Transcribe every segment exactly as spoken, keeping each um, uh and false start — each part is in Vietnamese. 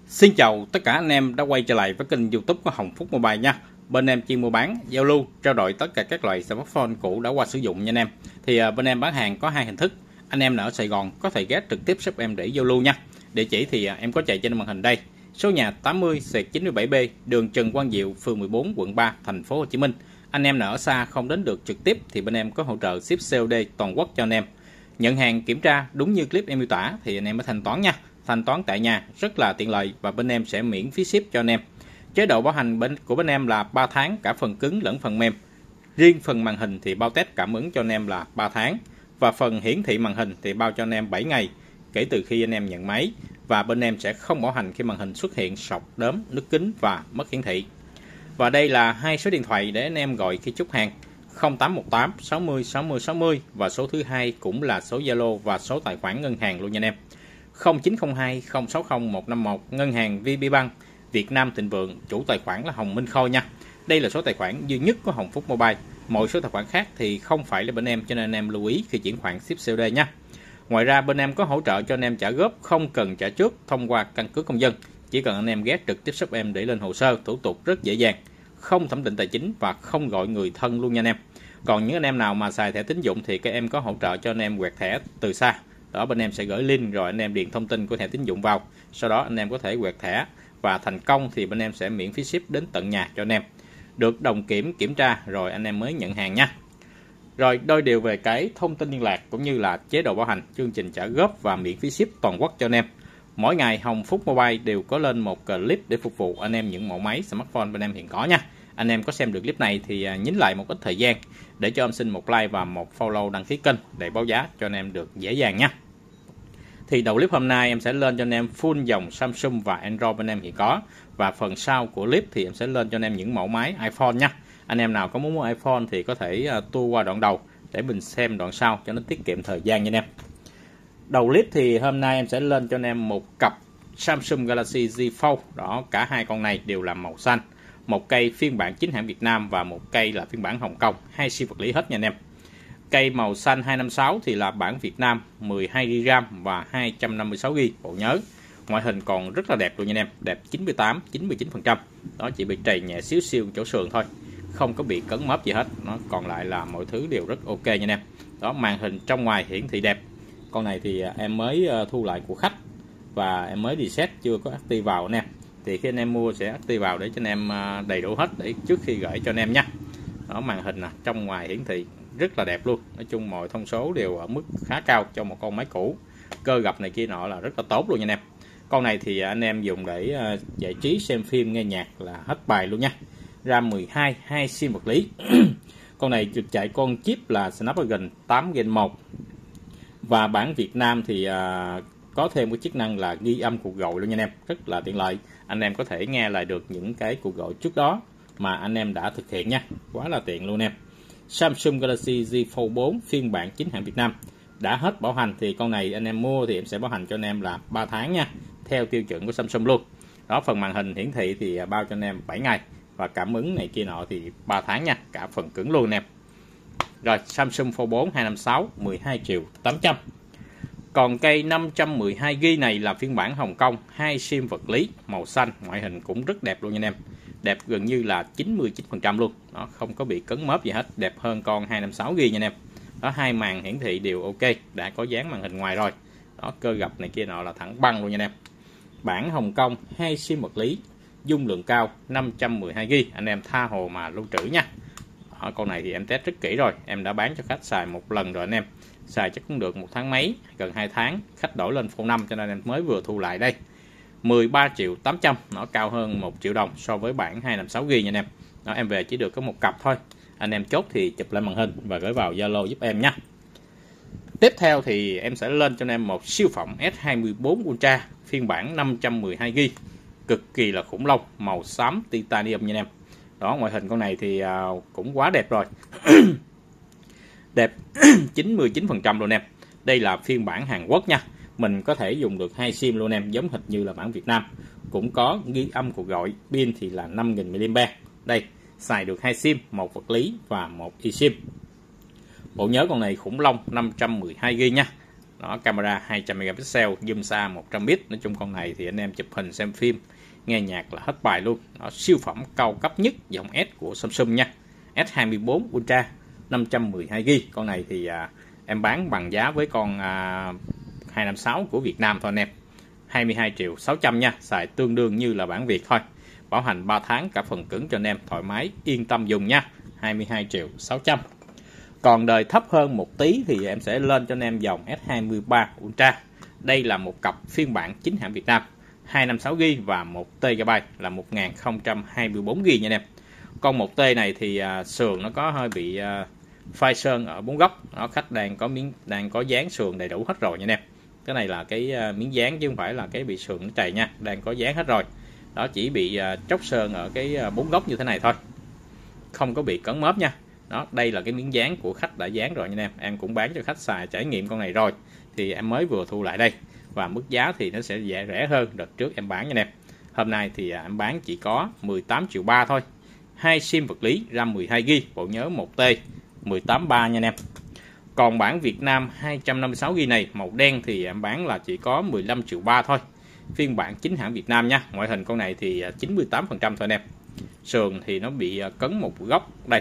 Xin chào tất cả anh em đã quay trở lại với kênh YouTube của Hồng Phúc Mobile nha. Bên em chuyên mua bán, giao lưu, trao đổi tất cả các loại smartphone cũ đã qua sử dụng nha anh em. Thì à, bên em bán hàng có hai hình thức. Anh em nào ở Sài Gòn có thể ghé trực tiếp shop em để giao lưu nha. Địa chỉ thì à, em có chạy trên màn hình đây. Số nhà tám mươi chín mươi bảy B, đường Trần Quang Diệu, phường mười bốn, quận ba, thành phố Hồ Chí Minh. Anh em nào ở xa không đến được trực tiếp thì bên em có hỗ trợ ship xê ô đê toàn quốc cho anh em. Nhận hàng kiểm tra đúng như clip em miêu tả thì anh em mới thanh toán nha. Thanh toán tại nhà rất là tiện lợi và bên em sẽ miễn phí ship cho anh em. Chế độ bảo hành bên của bên em là ba tháng cả phần cứng lẫn phần mềm. Riêng phần màn hình thì bao test cảm ứng cho anh em là ba tháng và phần hiển thị màn hình thì bao cho anh em bảy ngày kể từ khi anh em nhận máy, và bên em sẽ không bảo hành khi màn hình xuất hiện sọc, đốm, nứt kính và mất hiển thị. Và đây là hai số điện thoại để anh em gọi khi chốt hàng: không tám một tám sáu mươi sáu mươi sáu mươi, và số thứ hai cũng là số Zalo và số tài khoản ngân hàng luôn nha anh em. không chín không hai không sáu không một năm một, ngân hàng vê bê Bank Việt Nam Thịnh Vượng, chủ tài khoản là Hồng Minh Khôi nha. Đây là số tài khoản duy nhất của Hồng Phúc Mobile. Mọi số tài khoản khác thì không phải là bên em, cho nên anh em lưu ý khi chuyển khoản ship xê ô đê nha. Ngoài ra bên em có hỗ trợ cho anh em trả góp không cần trả trước thông qua căn cước công dân. Chỉ cần anh em ghé trực tiếp shop em để lên hồ sơ, thủ tục rất dễ dàng, không thẩm định tài chính và không gọi người thân luôn nha anh em. Còn những anh em nào mà xài thẻ tín dụng thì các em có hỗ trợ cho anh em quẹt thẻ từ xa. Đó, bên em sẽ gửi link rồi anh em điền thông tin của thẻ tín dụng vào, sau đó anh em có thể quẹt thẻ và thành công thì bên em sẽ miễn phí ship đến tận nhà cho anh em, được đồng kiểm kiểm tra rồi anh em mới nhận hàng nha. Rồi đôi điều về cái thông tin liên lạc cũng như là chế độ bảo hành, chương trình trả góp và miễn phí ship toàn quốc cho anh em. Mỗi ngày Hồng Phúc Mobile đều có lên một clip để phục vụ anh em những mẫu máy smartphone bên em hiện có nha. Anh em có xem được clip này thì nhín lại một ít thời gian để cho em xin một like và một follow đăng ký kênh để báo giá cho anh em được dễ dàng nha. Thì đầu clip hôm nay em sẽ lên cho anh em full dòng Samsung và Android bên em hiện có, và phần sau của clip thì em sẽ lên cho anh em những mẫu máy iPhone nha. Anh em nào có muốn mua iPhone thì có thể uh, tua qua đoạn đầu để mình xem đoạn sau cho nó tiết kiệm thời gian nha anh em. Đầu clip thì hôm nay em sẽ lên cho anh em một cặp Samsung Galaxy Z Fold. Đó, cả hai con này đều là màu xanh. Một cây phiên bản chính hãng Việt Nam và một cây là phiên bản Hồng Kông, hai sim vật lý hết nha anh em. Cây màu xanh hai năm sáu thì là bản Việt Nam, mười hai gi ga bai RAM và hai trăm năm mươi sáu gi ga bai bộ nhớ. Ngoại hình còn rất là đẹp luôn nha anh em, đẹp chín mươi tám chín mươi chín phần trăm. Đó, chỉ bị trầy nhẹ xíu xíu chỗ sườn thôi, không có bị cấn móp gì hết. Nó còn lại là mọi thứ đều rất ok nha anh em. Đó, màn hình trong ngoài hiển thị đẹp. Con này thì em mới thu lại của khách và em mới reset chưa có active vào anh em. Thì khi anh em mua sẽ active vào để cho anh em đầy đủ hết để trước khi gửi cho anh em nha. Đó, màn hình nè, trong ngoài hiển thị rất là đẹp luôn. Nói chung mọi thông số đều ở mức khá cao cho một con máy cũ. Cơ gập này kia nọ là rất là tốt luôn nha anh em. Con này thì anh em dùng để giải trí, xem phim, nghe nhạc là hết bài luôn nha. RAM mười hai, hai sim vật lý. Con này được chạy con chip là Snapdragon tám gen một. Và bản Việt Nam thì có thêm cái chức năng là ghi âm cuộc gọi luôn nha anh em, rất là tiện lợi. Anh em có thể nghe lại được những cái cuộc gọi trước đó mà anh em đã thực hiện nha, quá là tiện luôn em. Samsung Galaxy Z Fold bốn phiên bản chính hãng Việt Nam đã hết bảo hành thì con này anh em mua thì em sẽ bảo hành cho anh em là ba tháng nha, theo tiêu chuẩn của Samsung luôn. Đó, phần màn hình hiển thị thì bao cho anh em bảy ngày và cảm ứng này kia nọ thì ba tháng nha, cả phần cứng luôn anh em. Rồi, Samsung Fold bốn hai năm sáu, mười hai triệu tám trăm. Còn cây năm trăm mười hai gi ga bai này là phiên bản Hồng Kông, hai sim vật lý, màu xanh, ngoại hình cũng rất đẹp luôn nha anh em. Đẹp gần như là chín mươi chín phần trăm luôn. Nó không có bị cấn móp gì hết, đẹp hơn con hai năm sáu gi ga bai nha anh em. Đó, hai màn hiển thị đều ok, đã có dán màn hình ngoài rồi. Đó, cơ gập này kia nọ là thẳng băng luôn nha anh em. Bản Hồng Kông, hai sim vật lý, dung lượng cao, năm trăm mười hai gi ga bai, anh em tha hồ mà lưu trữ nha. Đó, con này thì em test rất kỹ rồi, em đã bán cho khách xài một lần rồi anh em. Xài chắc cũng được một tháng mấy, gần hai tháng, khách đổi lên Fold năm cho nên em mới vừa thu lại đây. mười ba triệu tám trăm, nó cao hơn một triệu đồng so với bản hai năm sáu gi ga bai nha anh em. Đó, em về chỉ được có một cặp thôi. Anh em chốt thì chụp lên màn hình và gửi vào Zalo giúp em nha. Tiếp theo thì em sẽ lên cho anh em một siêu phẩm S hai mươi bốn Ultra phiên bản năm trăm mười hai gi ga bai, cực kỳ là khủng long, màu xám titanium nha anh em. Đó, ngoại hình con này thì uh, cũng quá đẹp rồi. Đẹp chín mươi chín phần trăm luôn em. Đây là phiên bản Hàn Quốc nha. Mình có thể dùng được hai sim luôn em, giống hệt như là bản Việt Nam. Cũng có ghi âm cuộc gọi, pin thì là năm nghìn mi li am pe. Đây, xài được hai sim, một vật lý và một eSIM. Bộ nhớ con này khủng long, năm trăm mười hai gi ga bai nha. Đó, camera hai trăm megapixel, zoom xa một trăm bit. Nói chung con này thì anh em chụp hình, xem phim, nghe nhạc là hết bài luôn. Nó siêu phẩm cao cấp nhất dòng S của Samsung nha. S hai mươi bốn Ultra năm trăm mười hai gi ga bai. Con này thì à, em bán bằng giá với con à, hai năm sáu của Việt Nam thôi anh em. hai mươi hai triệu sáu trăm nha, xài tương đương như là bản Việt thôi. Bảo hành ba tháng cả phần cứng cho anh em thoải mái yên tâm dùng nha. hai mươi hai triệu sáu trăm. Còn đời thấp hơn một tí thì em sẽ lên cho anh em dòng S hai mươi ba Ultra. Đây là một cặp phiên bản chính hãng Việt Nam, hai trăm năm mươi sáu gi ga bai và một tê ga là một nghìn không trăm hai mươi bốn gi ga bai nha anh em. Con một tê này thì à, sườn nó có hơi bị à, phai sơn ở bốn góc. Nó khách đang có miếng đang có dán sườn đầy đủ hết rồi nha anh em. Cái này là cái à, miếng dán chứ không phải là cái bị sườn nó trầy nha, đang có dán hết rồi. Đó, chỉ bị à, tróc sơn ở cái à, bốn góc như thế này thôi, không có bị cấn mớp nha. Đó, đây là cái miếng dán của khách đã dán rồi nha anh em. Em cũng bán cho khách xài trải nghiệm con này rồi, thì em mới vừa thu lại đây, và mức giá thì nó sẽ rẻ rẻ hơn đợt trước em bán nha anh em. Hôm nay thì em bán chỉ có mười tám triệu ba thôi. Hai sim vật lý, RAM mười hai gi ga bai, bộ nhớ một tê, mười tám ba nha anh em. Còn bản Việt Nam hai trăm năm mươi sáu gi ga bai này màu đen thì em bán là chỉ có mười lăm triệu ba thôi. Phiên bản chính hãng Việt Nam nha. Ngoại hình con này thì chín mươi tám phần trăm thôi anh em. Sườn thì nó bị cấn một góc đây,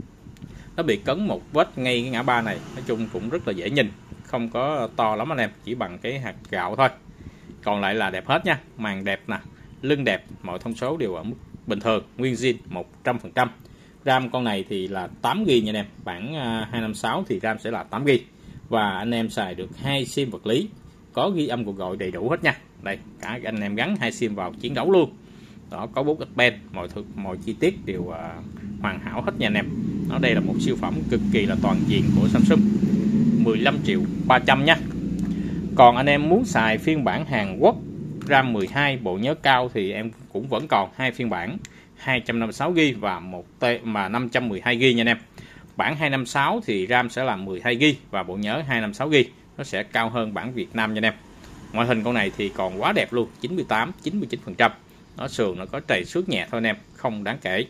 nó bị cấn một vết ngay cái ngã ba này. Nói chung cũng rất là dễ nhìn, không có to lắm anh em, chỉ bằng cái hạt gạo thôi. Còn lại là đẹp hết nha, màn đẹp nè, lưng đẹp, mọi thông số đều ở mức bình thường, nguyên zin một trăm phần trăm. RAM con này thì là tám gi ga bai nha anh em. Bản hai năm sáu thì RAM sẽ là tám gi ga bai, và anh em xài được hai sim vật lý, có ghi âm cuộc gọi đầy đủ hết nha. Đây, cả anh em gắn hai sim vào chiến đấu luôn. Đó, có bút pen, mọi thứ mọi chi tiết đều uh, hoàn hảo hết nha anh em. Nó đây là một siêu phẩm cực kỳ là toàn diện của Samsung. mười lăm triệu ba trăm nha. Còn anh em muốn xài phiên bản Hàn Quốc, RAM mười hai, bộ nhớ cao thì em cũng vẫn còn hai phiên bản, hai trăm năm mươi sáu gi ga bai và một tê mà năm trăm mười hai gi ga bai nha anh em. Bản hai năm sáu thì RAM sẽ là mười hai gi ga bai và bộ nhớ hai năm sáu gi ga bai, nó sẽ cao hơn bản Việt Nam nha anh em. Ngoại hình con này thì còn quá đẹp luôn, chín mươi tám chín mươi chín phần trăm. Nó sườn nó có trầy xước nhẹ thôi anh em, không đáng kể.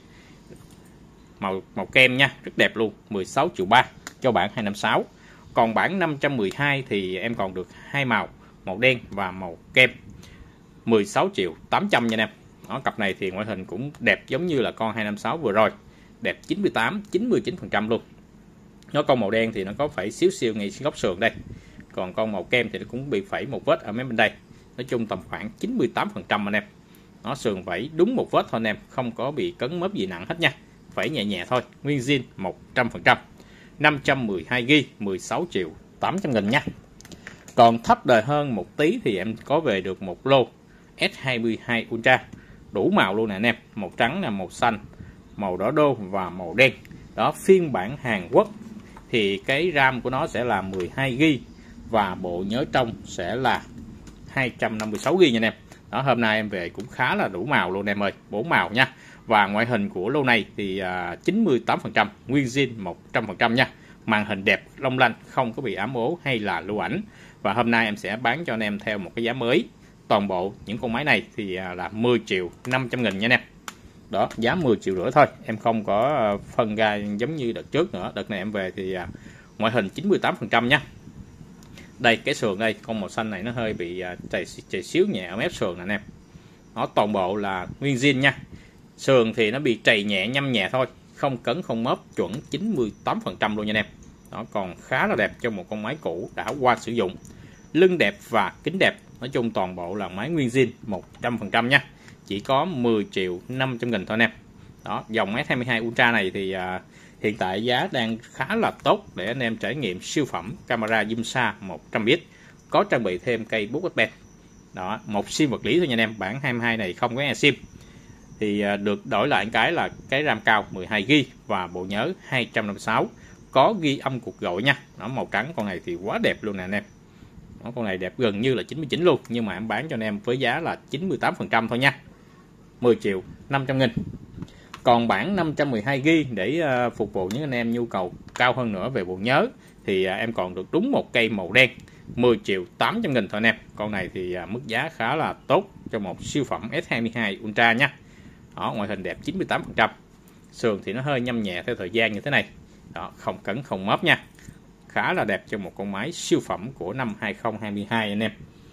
Màu màu kem nha, rất đẹp luôn, mười sáu triệu ba cho bản hai năm sáu. Còn bản năm trăm mười hai thì em còn được hai màu, màu đen và màu kem, mười sáu triệu tám trăm nha anh em. Đó, cặp này thì ngoại hình cũng đẹp giống như là con hai năm sáu vừa rồi, đẹp chín mươi tám chín mươi chín phần trăm luôn. Nó con màu đen thì nó có phẩy xíu xiu ngay góc sườn đây, còn con màu kem thì nó cũng bị phẩy một vết ở mấy bên đây. Nói chung tầm khoảng chín mươi tám phần trăm anh em. Nó sườn vẫy đúng một vết thôi anh em, không có bị cấn mớp gì nặng hết nha, vẫy nhẹ nhẹ thôi, nguyên zin một trăm phần trăm. năm trăm mười hai gi ga bai, mười sáu triệu tám trăm nghìn nha. Còn thấp đời hơn một tí thì em có về được một lô S hai mươi hai Ultra, đủ màu luôn nè anh em, màu trắng nè, màu xanh, màu đỏ đô và màu đen. Đó, phiên bản Hàn Quốc thì cái RAM của nó sẽ là mười hai gi ga bai và bộ nhớ trong sẽ là hai trăm năm mươi sáu gi ga bai nha anh em. Đó, hôm nay em về cũng khá là đủ màu luôn em ơi, bốn màu nha. Và ngoại hình của lô này thì à, chín mươi tám phần trăm, nguyên zin một trăm phần trăm nha. Màn hình đẹp, long lanh, không có bị ám ố hay là lưu ảnh. Và hôm nay em sẽ bán cho anh em theo một cái giá mới. Toàn bộ những con máy này thì à, là mười triệu năm trăm nghìn nha anh em. Đó, giá mười triệu rưỡi thôi, em không có phân ra giống như đợt trước nữa. Đợt này em về thì à, ngoại hình chín mươi tám phần trăm nha. Đây, cái sườn đây, con màu xanh này nó hơi bị chảy, chảy xíu nhẹ ở mép sườn nè anh em. Nó toàn bộ là nguyên zin nha. Sườn thì nó bị trầy nhẹ, nhăm nhẹ thôi, không cấn không mớp, chuẩn chín mươi tám phần trăm luôn nha anh em. Nó còn khá là đẹp cho một con máy cũ đã qua sử dụng. Lưng đẹp và kính đẹp, nói chung toàn bộ là máy nguyên zin một trăm phần trăm nha. Chỉ có mười triệu năm trăm nghìn thôi anh em. Đó, dòng S hai mươi hai Ultra này thì à, hiện tại giá đang khá là tốt để anh em trải nghiệm siêu phẩm camera zoom xa một trăm bit, có trang bị thêm cây bút pen. Đó, một sim vật lý thôi nha anh em. Bản hai mươi hai này không có eSIM, thì được đổi lại cái là cái RAM cao mười hai gi ga bai và bộ nhớ hai trăm năm mươi sáu, có ghi âm cuộc gọi nha. Nó màu trắng, con này thì quá đẹp luôn nè anh em. Đó, con này đẹp gần như là chín mươi chín luôn, nhưng mà em bán cho anh em với giá là chín mươi tám phần trăm thôi nha, mười triệu năm trăm nghìn. Còn bản năm trăm mười hai gi ga bai để uh, phục vụ những anh em nhu cầu cao hơn nữa về bộ nhớ thì uh, em còn được đúng một cây màu đen, mười triệu tám trăm nghìn thôi anh em. Con này thì uh, mức giá khá là tốt cho một siêu phẩm S hai mươi hai Ultra nha. Đó, ngoại hình đẹp chín mươi tám phần trăm. Sườn thì nó hơi nhăm nhẹ theo thời gian như thế này. Đó, không cấn không mớp nha. khá là đẹp cho một con máy siêu phẩm của năm hai không hai hai anh em.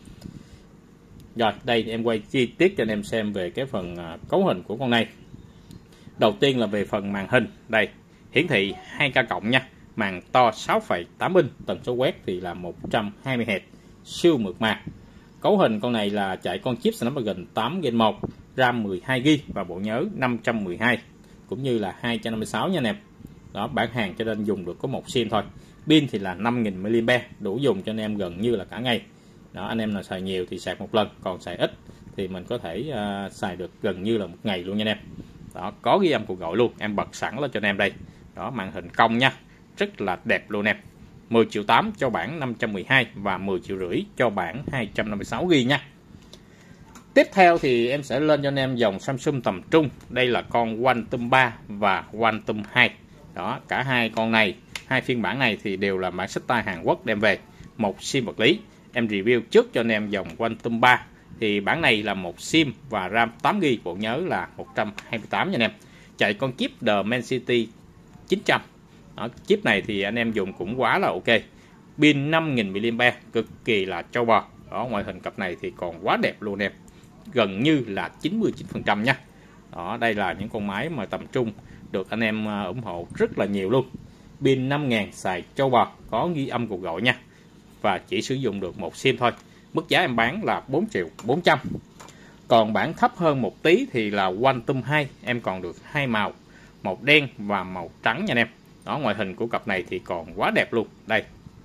Rồi đây em quay chi tiết cho anh em xem về cái phần cấu hình của con này. Đầu tiên là về phần màn hình. Đây hiển thị hai K cộng nha, màn to sáu phẩy tám inch, tần số quét thì là một trăm hai mươi héc, siêu mượt mà. Cấu hình con này là chạy con chip Snapdragon tám Gen một, RAM mười hai gi-ga-bai và bộ nhớ năm trăm mười hai cũng như là hai trăm năm mươi sáu nha anh em. Đó, bản hàng cho nên dùng được có một sim thôi. Pin thì là năm nghìn mi li am pe, đủ dùng cho anh em gần như là cả ngày. Đó, anh em nào xài nhiều thì sạc một lần, còn xài ít thì mình có thể uh, xài được gần như là một ngày luôn nha anh em. Đó, có ghi âm cuộc gọi luôn, em bật sẵn lên cho anh em đây. Đó, màn hình cong nha, rất là đẹp luôn em. mười triệu tám cho bản năm trăm mười hai và mười triệu rưỡi cho bản hai trăm năm mươi sáu gi-ga-bai nha. Tiếp theo thì em sẽ lên cho anh em dòng Samsung tầm trung. Đây là con Quantum ba và Quantum hai. Đó, cả hai con này, hai phiên bản này thì đều là bản xách tay Hàn Quốc đem về, một sim vật lý. Em review trước cho anh em dòng Quantum ba thì bản này là một sim và RAM tám gi-ga-bai, bộ nhớ là một trăm hai mươi tám nha anh em. Chạy con chip Dimensity chín trăm. Đó, chip này thì anh em dùng cũng quá là ok. Pin năm nghìn mi li am pe, cực kỳ là trâu bò. Đó, ngoại hình cặp này thì còn quá đẹp luôn em, gần như là chín mươi chín phần trăm nha. Đó, đây là những con máy mà tầm trung được anh em ủng hộ rất là nhiều luôn. Pin năm nghìn xài trâu bò, có ghi âm cuộc gọi nha, và chỉ sử dụng được một sim thôi. Mức giá em bán là bốn triệu bốn trăm. Còn bản thấp hơn một tí thì là Quantum hai, em còn được hai màu, màu đen và màu trắng nha anh em. Đó, ngoại hình của cặp này thì còn quá đẹp luôn. Đây,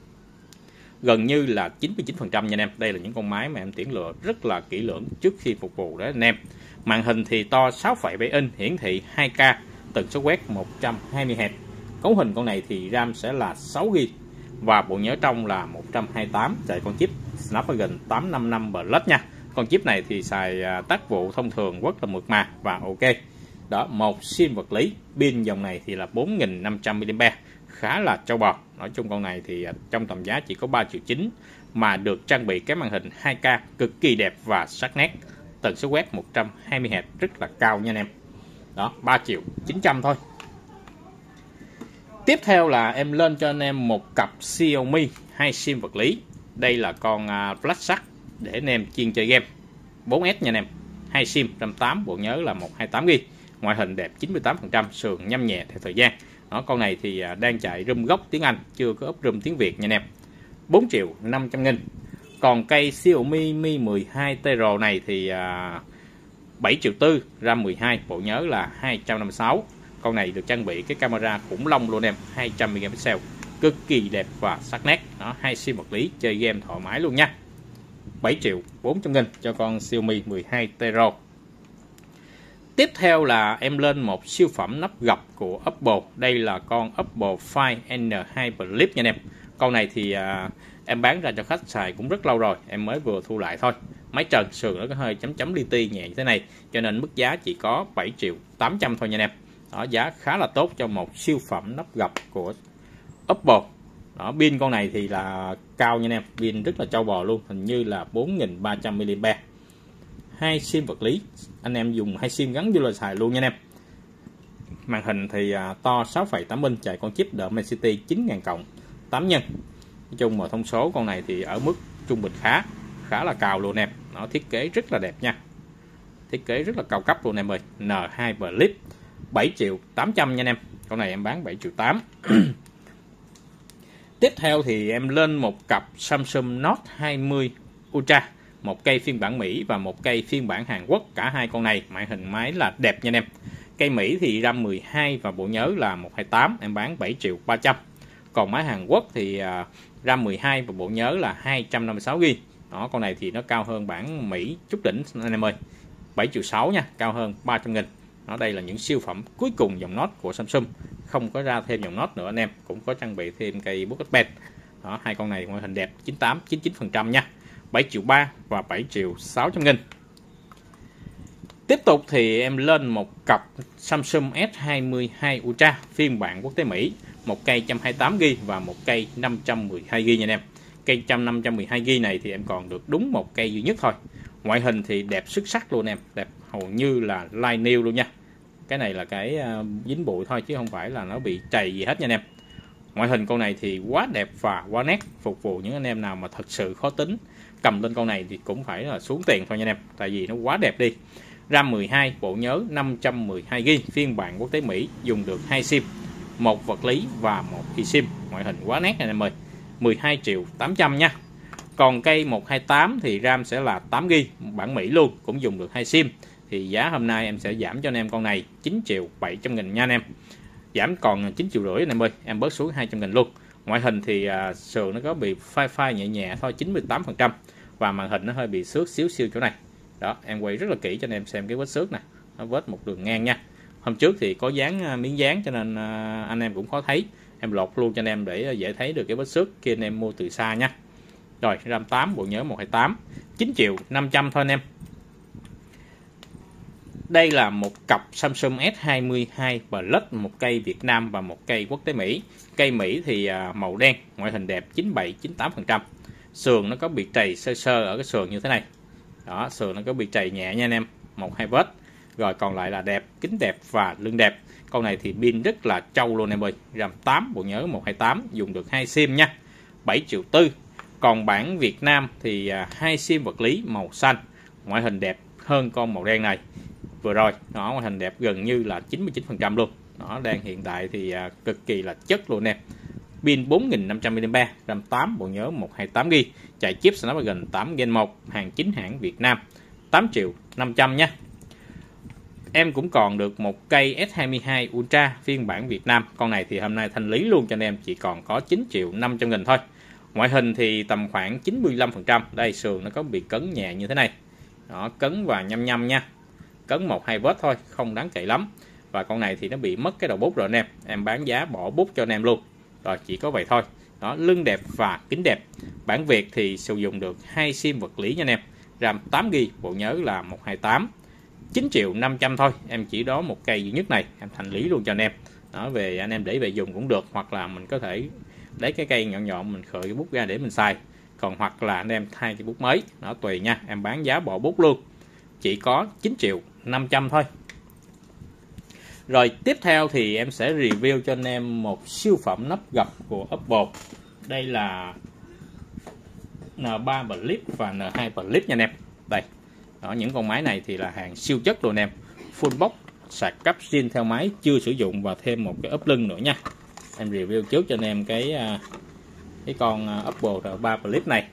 gần như là chín mươi chín phần trăm nha anh em. Đây là những con máy mà em tuyển lựa rất là kỹ lưỡng trước khi phục vụ đó anh em. Màn hình thì to sáu phẩy bảy inch, hiển thị hai K, tần số quét một trăm hai mươi héc. Cấu hình con này thì RAM sẽ là sáu gi-ga-bai và bộ nhớ trong là một trăm hai mươi tám, chạy con chip Snapdragon tám năm năm Plus nha. Con chip này thì xài tác vụ thông thường rất là mượt mà và ok. Đó, một sim vật lý. Pin dòng này thì là bốn nghìn năm trăm mi li am pe, khá là trâu bò. Nói chung con này thì trong tầm giá chỉ có ba triệu chín mà được trang bị cái màn hình hai K cực kỳ đẹp và sắc nét. Tần số quét một trăm hai mươi héc rất là cao nha anh em. Đó, ba triệu chín trăm thôi. Tiếp theo là em lên cho anh em một cặp Xiaomi hai sim vật lý. Đây là con Flash Shark để anh em chuyên chơi game, bốn S nha anh em. Hai sim, RAM tám, bộ nhớ là một trăm hai mươi tám gi-ga-bai. Ngoại hình đẹp chín mươi tám phần trăm, sườn nhăm nhẹ theo thời gian. Đó, con này thì đang chạy room gốc tiếng Anh, chưa có up room tiếng Việt nha anh em. bốn triệu năm trăm nghìn. Còn cây Xiaomi Mi mười hai T R này thì bảy triệu tư, RAM mười hai, bộ nhớ là hai trăm năm mươi sáu. Con này được trang bị cái camera khủng long luôn em, hai trăm megapixel, cực kỳ đẹp và sắc nét. Đó, hai sim vật lý chơi game thoải mái luôn nha. bảy triệu bốn trăm nghìn cho con Xiaomi mười hai T R. Tiếp theo là em lên một siêu phẩm nắp gập của Oppo. Đây là con Oppo Find N hai Flip nha anh em. Con này thì à, em bán ra cho khách xài cũng rất lâu rồi, em mới vừa thu lại thôi. Máy trần sườn nó có hơi chấm chấm li ti nhẹ như thế này, cho nên mức giá chỉ có bảy triệu tám trăm thôi nha anh em. Đó, giá khá là tốt cho một siêu phẩm nắp gập của Oppo. Đó, pin con này thì là cao nha anh em, pin rất là trâu bò luôn, hình như là bốn nghìn ba trăm mi li am pe. Hai sim vật lý, anh em dùng hai sim gắn vô là xài luôn nha anh em. Màn hình thì à, to sáu phẩy tám inch, chạy con chip Dimensity chín nghìn cộng tám nhân. Nói chung mà thông số con này thì ở mức trung bình khá khá là cao luôn em. Nó thiết kế rất là đẹp nha, thiết kế rất là cao cấp luôn em ơi. N hai Flip bảy triệu tám trăm nha anh em. Con này em bán bảy triệu tám. Tiếp theo thì em lên một cặp Samsung Note hai mươi Ultra, một cây phiên bản Mỹ và một cây phiên bản Hàn Quốc. Cả hai con này màn hình máy là đẹp nha anh em. Cây Mỹ thì RAM mười hai và bộ nhớ là một trăm hai mươi tám, em bán bảy triệu ba trăm. Còn máy Hàn Quốc thì RAM mười hai và bộ nhớ là hai trăm năm mươi sáu gi-ga-bai. Đó, con này thì nó cao hơn bản Mỹ chút đỉnh anh em ơi, bảy triệu sáu nha, cao hơn ba trăm nghìn. Đó, đây là những siêu phẩm cuối cùng dòng Note của Samsung, không có ra thêm dòng Note nữa anh em, cũng có trang bị thêm cây Pocket Pen. Đó, hai con này ngoại hình đẹp chín mươi tám chín mươi chín phần trăm nha, bảy triệu ba và bảy triệu sáu trăm nghìn. Tiếp tục thì em lên một cặp Samsung S hai mươi hai Ultra phiên bản quốc tế Mỹ, một cây một trăm hai mươi tám gi-ga-bai và một cây năm trăm mười hai gi-ga-bai nha anh em. Cây năm trăm mười hai gi-ga-bai này thì em còn được đúng một cây duy nhất thôi. Ngoại hình thì đẹp xuất sắc luôn em, đẹp hầu như là like new luôn nha. Cái này là cái dính bụi thôi chứ không phải là nó bị trầy gì hết nha anh em. Ngoại hình con này thì quá đẹp và quá nét, phục vụ những anh em nào mà thật sự khó tính, cầm lên con này thì cũng phải là xuống tiền thôi nha anh em, tại vì nó quá đẹp đi. RAM mười hai, bộ nhớ năm trăm mười hai gi ga bai, phiên bản quốc tế Mỹ, dùng được hai sim, một vật lý và một eSIM. Ngoại hình quá nét anh em ơi. mười hai triệu tám trăm nha. Còn cây một hai tám thì RAM sẽ là tám gi ga bai, bản Mỹ luôn, cũng dùng được hai sim. Thì giá hôm nay em sẽ giảm cho anh em con này chín triệu bảy trăm nghìn nha anh em. Giảm còn chín triệu rưỡi anh em ơi, em bớt xuống hai trăm nghìn luôn. Ngoại hình thì à, sườn nó có bị phai phai nhẹ nhẹ thôi, chín mươi tám phần trăm, và màn hình nó hơi bị xước xíu xíu chỗ này. Đó, em quay rất là kỹ cho anh em xem cái vết xước này, nó vết một đường ngang nha. Hôm trước thì có dán miếng dán cho nên à, anh em cũng khó thấy. Em lột luôn cho anh em để dễ thấy được cái vết xước khi anh em mua từ xa nha. Rồi, RAM tám, bộ nhớ một hai tám, chín triệu năm trăm thôi anh em. Đây là một cặp Samsung S hai mươi hai Plus, một cây Việt Nam và một cây quốc tế Mỹ. Cây Mỹ thì màu đen, ngoại hình đẹp, chín mươi bảy chín mươi tám phần trăm. Sườn nó có bị trầy sơ sơ ở cái sườn như thế này. Đó, sườn nó có bị trầy nhẹ nha anh em, một hai vết. Rồi còn lại là đẹp, kính đẹp và lưng đẹp. Con này thì pin rất là trâu luôn em ơi. RAM tám, bộ nhớ một hai tám, dùng được hai sim nha. bảy triệu tư. Còn bản Việt Nam thì hai sim vật lý màu xanh, ngoại hình đẹp hơn con màu đen này vừa rồi. Nó ngoại hình đẹp gần như là chín mươi chín phần trăm luôn. Nó đang hiện tại thì à, cực kỳ là chất luôn em. Pin bốn nghìn năm trăm mi li am pe, RAM tám, bộ nhớ một hai tám gi ga bai, chạy chip Snapdragon tám Gen một, hàng chính hãng Việt Nam, tám triệu năm trăm nha. Em cũng còn được một cây S hai mươi hai Ultra phiên bản Việt Nam. Con này thì hôm nay thanh lý luôn cho anh em, chỉ còn có chín triệu năm trăm nghìn thôi. Ngoại hình thì tầm khoảng chín mươi lăm phần trăm. Đây, sườn nó có bị cấn nhẹ như thế này. Đó, cấn và nhăm nhăm nha. Cấn một hai vết thôi, không đáng kể lắm. Và con này thì nó bị mất cái đầu bút rồi anh em. Em bán giá bỏ bút cho anh em luôn. Rồi, chỉ có vậy thôi. Đó, lưng đẹp và kính đẹp. Bản Việt thì sử dụng được hai sim vật lý nha anh em. RAM tám gi ga bai, bộ nhớ là một hai tám. chín triệu năm trăm thôi. Em chỉ đó một cây duy nhất này, em thanh lý luôn cho anh em. Đó, về anh em để về dùng cũng được, hoặc là mình có thể lấy cái cây nhọn nhọn mình khởi cái bút ra để mình xài. Còn hoặc là anh em thay cái bút mới, nó tùy nha. Em bán giá bỏ bút luôn, chỉ có chín triệu năm trăm thôi. Rồi tiếp theo thì em sẽ review cho anh em một siêu phẩm nắp gập của Apple. Đây là N ba Flip và N hai Flip nha anh em. Đây, đó, những con máy này thì là hàng siêu chất luôn anh em. Full box, sạc cáp zin theo máy chưa sử dụng và thêm một cái ốp lưng nữa nha. Em review trước cho anh em cái cái con Apple N ba Flip này.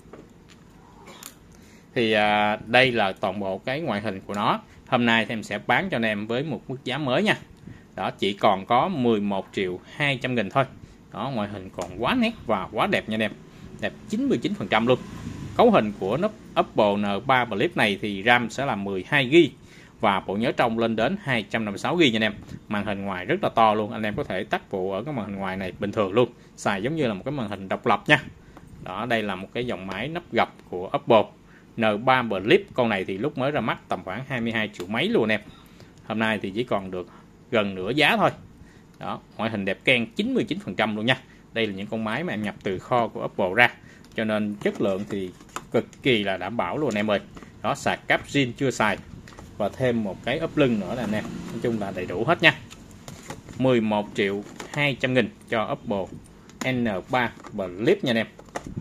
Thì à, đây là toàn bộ cái ngoại hình của nó. Hôm nay thì em sẽ bán cho anh em với một mức giá mới nha. Đó, chỉ còn có mười một triệu hai trăm nghìn thôi. Đó, ngoại hình còn quá nét và quá đẹp nha anh em. Đẹp chín mươi chín phần trăm luôn. Cấu hình của nắp Apple N ba Flip này thì RAM sẽ là mười hai gi ga bai và bộ nhớ trong lên đến hai trăm năm mươi sáu gi ga bai nha anh em. Màn hình ngoài rất là to luôn, anh em có thể tắt phụ ở cái màn hình ngoài này bình thường luôn, xài giống như là một cái màn hình độc lập nha. Đó, đây là một cái dòng máy nắp gập của Apple N ba Flip. Con này thì lúc mới ra mắt tầm khoảng hai mươi hai triệu mấy luôn em. Hôm nay thì chỉ còn được gần nửa giá thôi. Đó, ngoại hình đẹp keng chín mươi chín phần trăm luôn nha. Đây là những con máy mà em nhập từ kho của Apple ra, cho nên chất lượng thì cực kỳ là đảm bảo luôn em ơi. Đó, sạc cáp zin chưa xài và thêm một cái ốp lưng nữa là anh em. Nói chung là đầy đủ hết nha. mười một triệu hai trăm nghìn cho Apple N ba Flip nha anh em.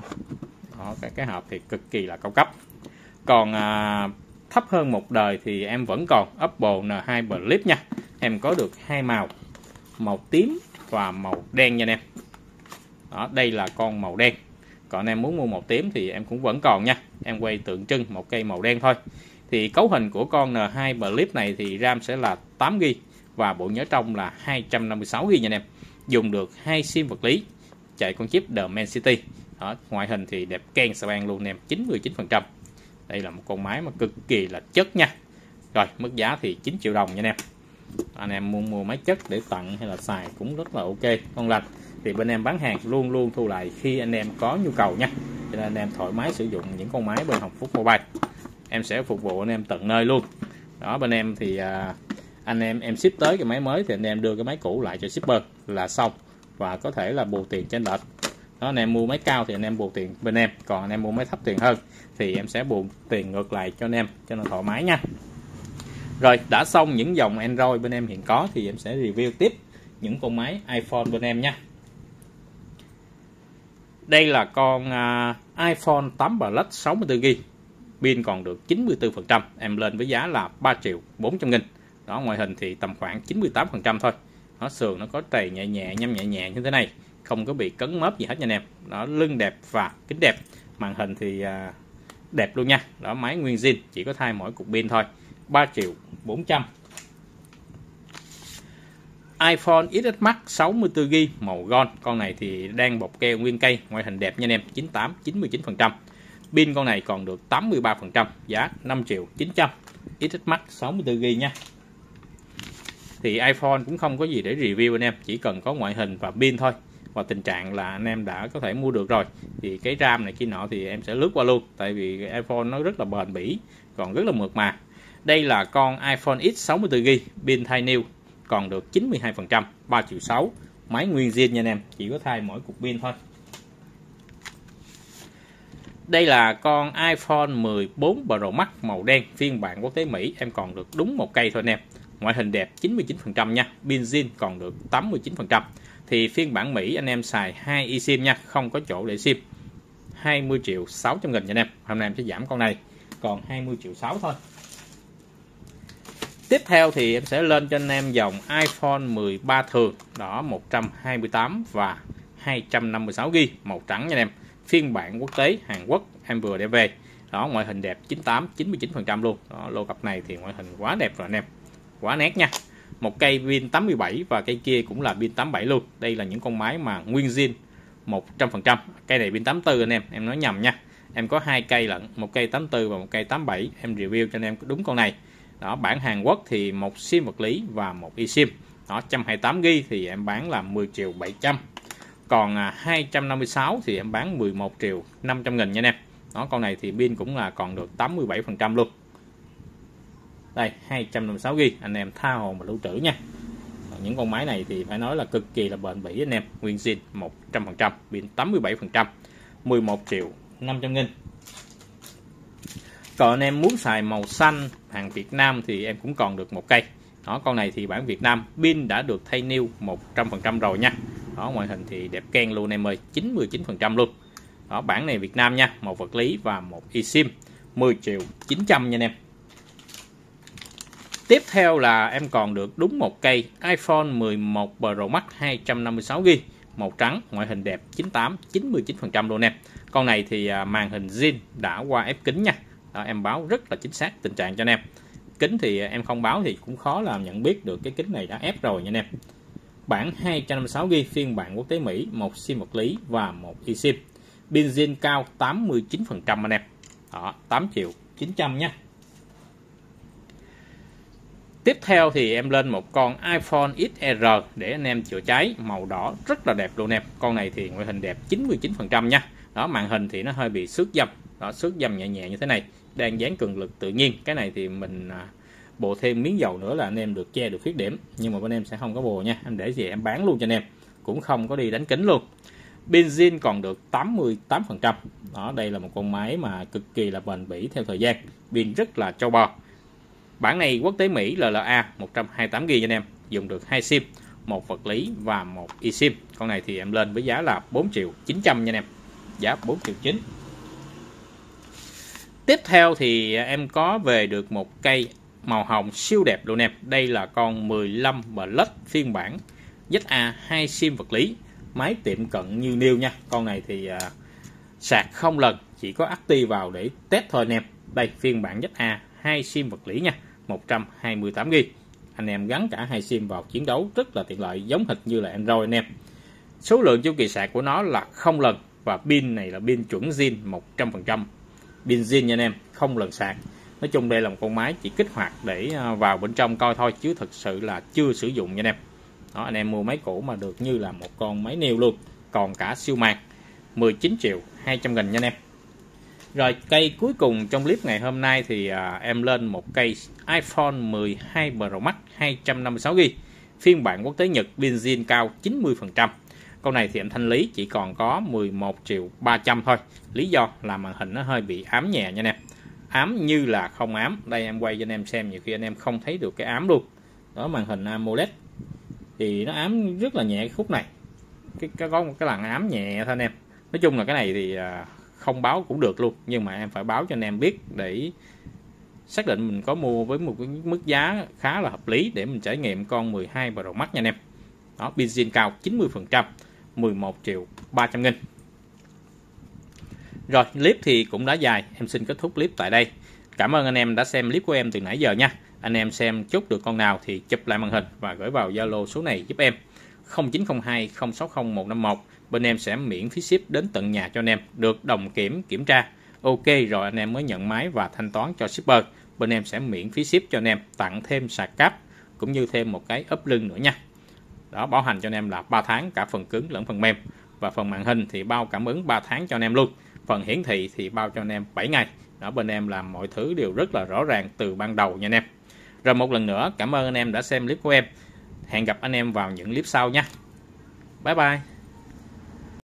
Đó, cái, cái hộp thì cực kỳ là cao cấp. Còn à, thấp hơn một đời thì em vẫn còn Apple N hai Flip nha. Em có được hai màu, màu tím và màu đen nha anh em. Đó, đây là con màu đen. Còn em muốn mua màu tím thì em cũng vẫn còn nha. Em quay tượng trưng một cây màu đen thôi. Thì cấu hình của con N hai Flip này thì RAM sẽ là tám gi ga bai và bộ nhớ trong là hai trăm năm mươi sáu gi ga bai nha anh em. Dùng được hai sim vật lý, chạy con chip Dimensity. Đó, ngoại hình thì đẹp keng sa bang luôn em, chín mươi chín phần trăm. Đây là một con máy mà cực kỳ là chất nha. Rồi, mức giá thì chín triệu đồng nha anh em. Anh em muốn mua máy chất để tặng hay là xài cũng rất là ok, ngon lành. Thì bên em bán hàng luôn luôn thu lại khi anh em có nhu cầu nha. Cho nên anh em thoải mái sử dụng những con máy bên Hồng Phúc Mobile. Em sẽ phục vụ anh em tận nơi luôn. Đó, bên em thì à, anh em em ship tới cái máy mới thì anh em đưa cái máy cũ lại cho shipper là xong, và có thể là bù tiền trên lệch. Đó, anh em mua máy cao thì anh em bù tiền bên em, còn anh em mua máy thấp tiền hơn thì em sẽ bù tiền ngược lại cho anh em, cho nên thoải mái nha. Rồi, đã xong những dòng Android bên em hiện có thì em sẽ review tiếp những con máy iPhone bên em nha. Đây là con uh, iPhone tám Plus sáu mươi tư gi ga bai, pin còn được chín mươi tư phần trăm, em lên với giá là ba triệu bốn trăm nghìn. Đó, ngoại hình thì tầm khoảng chín mươi tám phần trăm thôi. Nó sườn nó có trầy nhẹ nhẹ, nhâm nhẹ nhẹ như thế này, không có bị cấn mớp gì hết nha anh em. Đó, lưng đẹp và kính đẹp, màn hình thì uh, đẹp luôn nha. Đó, máy nguyên zin, chỉ có thay mỗi cục pin thôi, ba triệu bốn trăm. iPhone ích ét Max sáu mươi tư gi ga bai màu gold, con này thì đang bọc keo nguyên cây, ngoại hình đẹp nha anh em, chín mươi tám chín mươi chín phần trăm. Pin con này còn được tám mươi ba phần trăm, giá năm triệu chín trăm. ích ét Max sáu mươi tư gi ga bai nha. Thì iPhone cũng không có gì để review anh em, chỉ cần có ngoại hình và pin thôi, và tình trạng là anh em đã có thể mua được rồi. Thì cái RAM này kia nọ thì em sẽ lướt qua luôn, tại vì iPhone nó rất là bền bỉ, còn rất là mượt mà. Đây là con iPhone X sáu mươi tư gi ga bai, pin thay new, còn được chín mươi hai phần trăm, ba triệu sáu. Máy nguyên zin nha anh em, chỉ có thay mỗi cục pin thôi. Đây là con iPhone mười bốn Pro Max màu đen, phiên bản quốc tế Mỹ, em còn được đúng một cây thôi anh em. Ngoại hình đẹp chín mươi chín phần trăm nha, pin zin còn được tám mươi chín phần trăm. Thì phiên bản Mỹ anh em xài hai eSIM nha, không có chỗ để SIM. hai mươi triệu sáu trăm nghìn nha anh em. Hôm nay em sẽ giảm con này còn hai mươi triệu sáu thôi. Tiếp theo thì em sẽ lên cho anh em dòng iPhone mười ba thường, đó một trăm hai mươi tám và hai trăm năm mươi sáu gi ga bai, màu trắng nha anh em. Phiên bản quốc tế Hàn Quốc em vừa để về. Đó, ngoại hình đẹp chín mươi tám chín mươi chín phần trăm luôn. Đó, lô cặp này thì ngoại hình quá đẹp rồi anh em. Quá nét nha. Một cây pin tám mươi bảy và cây kia cũng là pin tám mươi bảy luôn. Đây là những con máy mà nguyên zin một trăm phần trăm. Cây này pin tám mươi tư anh em, em nói nhầm nha. Em có hai cây lận, một cây tám mươi tư và một cây tám mươi bảy, em review cho anh em đúng con này. Đó, bản Hàn Quốc thì một SIM vật lý và một eSIM. Đó, một trăm hai mươi tám gi ga bai thì em bán là mười triệu bảy trăm. Còn à, hai trăm năm mươi sáu thì em bán mười một triệu năm trăm nghìn nha anh em. Đó, con này thì pin cũng là còn được tám mươi bảy phần trăm luôn. Đây, hai trăm năm mươi sáu gi ga bai, anh em tha hồ mà lưu trữ nha. Những con máy này thì phải nói là cực kỳ là bền bỉ anh em, nguyên zin một trăm phần trăm, pin tám mươi bảy phần trăm, mười một triệu năm trăm nghìn. Còn anh em muốn xài màu xanh hàng Việt Nam thì em cũng còn được một cây. Đó, con này thì bản Việt Nam, pin đã được thay new một trăm phần trăm rồi nha. Đó, ngoại hình thì đẹp ken luôn em ơi, chín mươi chín phần trăm luôn. Đó, bản này Việt Nam nha, một vật lý và một eSIM, mười triệu chín trăm nha anh em. Tiếp theo là em còn được đúng một cây iPhone mười một Pro Max hai trăm năm mươi sáu gi ga bai, màu trắng, ngoại hình đẹp chín mươi tám chín mươi chín phần trăm luôn em. Con này thì màn hình zin đã qua ép kính nha. Đó, em báo rất là chính xác tình trạng cho anh em. Kính thì em không báo thì cũng khó làm nhận biết được cái kính này đã ép rồi nha anh em. Bản hai trăm năm mươi sáu gi ga bai, phiên bản quốc tế Mỹ, một SIM vật lý và một eSIM. Pin zin cao tám mươi chín phần trăm anh em. Đó, tám triệu chín trăm nha. Tiếp theo thì em lên một con iPhone ích rờ để anh em chữa cháy, màu đỏ rất là đẹp luôn em. Con này thì ngoại hình đẹp chín mươi chín phần trăm nha. Đó, màn hình thì nó hơi bị xước dâm. Đó, xước dâm nhẹ nhẹ như thế này, đang dán cường lực tự nhiên. Cái này thì mình à, bổ thêm miếng dầu nữa là anh em được che được khuyết điểm, nhưng mà bên em sẽ không có bồ nha. Em để gì em bán luôn cho anh em, cũng không có đi đánh kính luôn. Pin zin còn được tám mươi tám phần trăm. Đó, đây là một con máy mà cực kỳ là bền bỉ theo thời gian, pin rất là trâu bò. Bản này quốc tế Mỹ lờ lờ a một trăm hai mươi tám gi ga bai anh em, dùng được hai SIM, một vật lý và một eSIM. Con này thì em lên với giá là bốn triệu chín trăm nha anh em, giá bốn triệu chín. Tiếp theo thì em có về được một cây màu hồng siêu đẹp luôn em. Đây là con mười lăm Plus phiên bản Z A hai SIM vật lý, máy tiệm cận như new nha. Con này thì uh, sạc không lần, chỉ có active vào để test thôi anh em. Đây, phiên bản Z A hai SIM vật lý nha, một trăm hai mươi tám gi ga bai. Anh em gắn cả hai SIM vào chiến đấu rất là tiện lợi, giống hệt như là Android anh em. Số lượng chu kỳ sạc của nó là không lần, và pin này là pin chuẩn zin một trăm phần trăm. Pin zin nha anh em, không lần sạc. Nói chung đây là một con máy chỉ kích hoạt để vào bên trong coi thôi, chứ thực sự là chưa sử dụng nha anh em. Đó, anh em mua máy cũ mà được như là một con máy nêu luôn, còn cả siêu màn, mười chín triệu hai trăm nghìn nha anh em. Rồi, cây cuối cùng trong clip ngày hôm nay thì à, em lên một cây iPhone mười hai Pro Max hai trăm năm mươi sáu gi ga bai, phiên bản quốc tế Nhật, pin zin cao chín mươi phần trăm. Con này thì em thanh lý chỉ còn có mười một triệu ba trăm thôi. Lý do là màn hình nó hơi bị ám nhẹ nha anh em. Ám như là không ám. Đây em quay cho anh em xem, nhiều khi anh em không thấy được cái ám luôn. Đó, màn hình AMOLED thì nó ám rất là nhẹ khúc này. Cái, cái có một cái làn ám nhẹ thôi anh em. Nói chung là cái này thì không báo cũng được luôn, nhưng mà em phải báo cho anh em biết để xác định mình có mua với một cái mức giá khá là hợp lý để mình trải nghiệm con mười hai Pro Max nha anh em. Đó, pin zin cao chín mươi phần trăm, mười một triệu ba trăm nghìn. Rồi, clip thì cũng đã dài, em xin kết thúc clip tại đây. Cảm ơn anh em đã xem clip của em từ nãy giờ nha. Anh em xem chốt được con nào thì chụp lại màn hình và gửi vào Zalo số này giúp em không chín không hai không sáu không một năm một. Bên em sẽ miễn phí ship đến tận nhà cho anh em, được đồng kiểm kiểm tra. Ok rồi anh em mới nhận máy và thanh toán cho shipper. Bên em sẽ miễn phí ship cho anh em, tặng thêm sạc cáp cũng như thêm một cái ốp lưng nữa nha. Đó, bảo hành cho anh em là ba tháng cả phần cứng lẫn phần mềm. Và phần màn hình thì bao cảm ứng ba tháng cho anh em luôn. Phần hiển thị thì bao cho anh em bảy ngày. Đó, bên em làm mọi thứ đều rất là rõ ràng từ ban đầu nha anh em. Rồi một lần nữa cảm ơn anh em đã xem clip của em. Hẹn gặp anh em vào những clip sau nha. Bye bye.